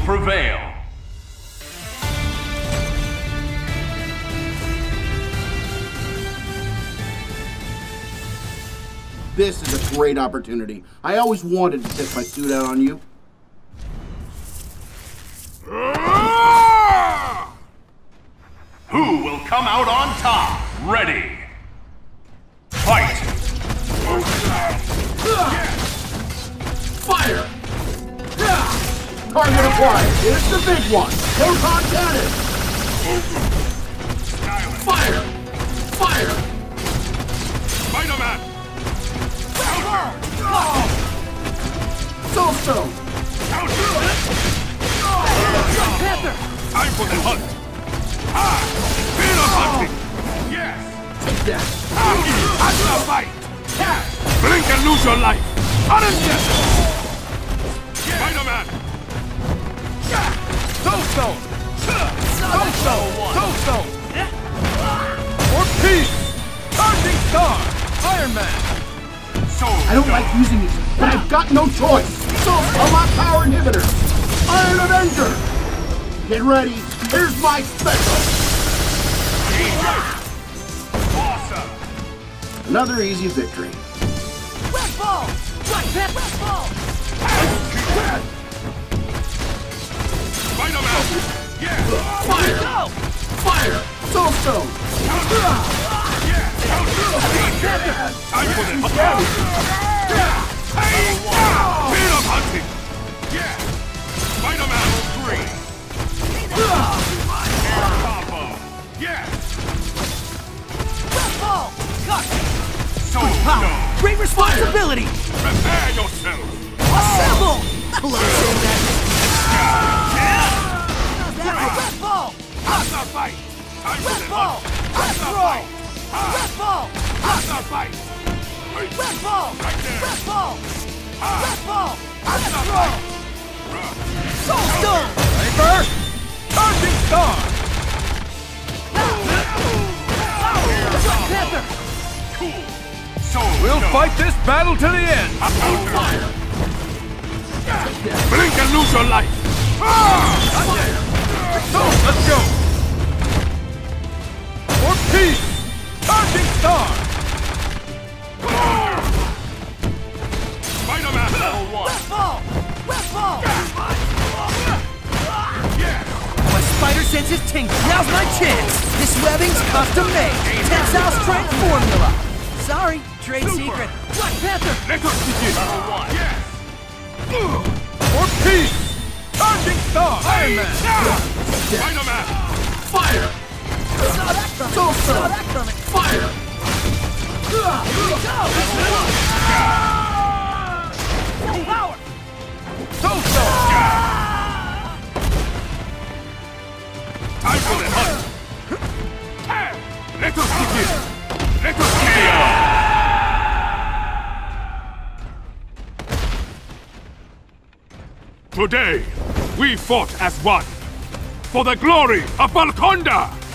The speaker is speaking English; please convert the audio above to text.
prevail. This is a great opportunity. I always wanted to test my suit out on you. Who will come out on top? Ready. Fight! Fire! Target acquired. It's the big one. Proton cannon. Fire! Fire! Spider-Man! Soulstone! Panther! Time for the hunt! Fear of hunting! Yes! Take that! I shall fight! Blink and lose your life! Unintended! Spider-Man! Soulstone! Soulstone! For peace! Charging Star! Iron Man! I don't like using these, but I've got no choice! Unlock power inhibitor! Iron Avenger! Get ready! Here's my special! Awesome! Another easy victory. Red ball! Right, Red ball! Spider-Man! Yeah! Fire! Go! Fire! Soulstone! Time for the hunt! Fear of hunting! Yeah! Spider-Man 3! Combo! Yeah! Red ball! Cut! Power! Great responsibility! Prepare yourself! Assemble! I love saying that. Red ball! After fight! Time for Red the ball! hunt! Let's roll! Red ball! After fight! Red ball! Right there! Red ball! Red ball! Let's After roll! fight! Soulstone! Paper! Charging Star! Panther! Cool! We'll fight this battle to the end! Fire! Blink and lose your life! Let's go! For peace! Charging Star! Spider-Man level 1! Red ball! Red ball! Yeah! My spider senses tingle. Now's my chance. This webbing's custom made. Tensile strength formula. Sorry, trade secret. Black Panther! Let us begin! Level 1! Yes! For peace! Charging Star! Iron Man! Spider-Man! Fire! Saw that coming. Soulstone! Saw that coming. Fire! Here we go. Power! Soulstone! Time for the hunt! Let us begin! Let us begin! Today, we fought as one, for the glory of Valconda!